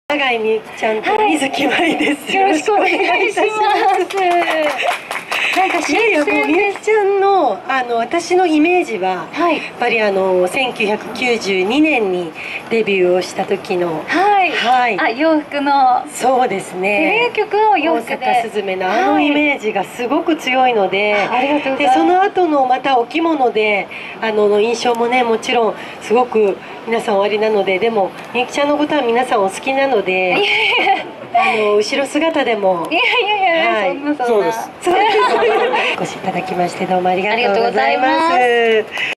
永井みゆきちゃんと水木舞です。 よろしくお願いします。なんかいやいや、もうみゆきちゃんの私のイメージは、やっぱり1992年にデビューをした時の、 洋服のそうですね、 デビュー曲を洋服で、 大阪すずめのイメージがすごく強いので、 ありがとうございます。 その後のまたお着物で印象もね、もちろんすごく皆さんおありなので、でもみゆきちゃんのことは皆さんお好きなので、後ろ姿でも、 そんなお越しいただきましてどうもありがとうございます。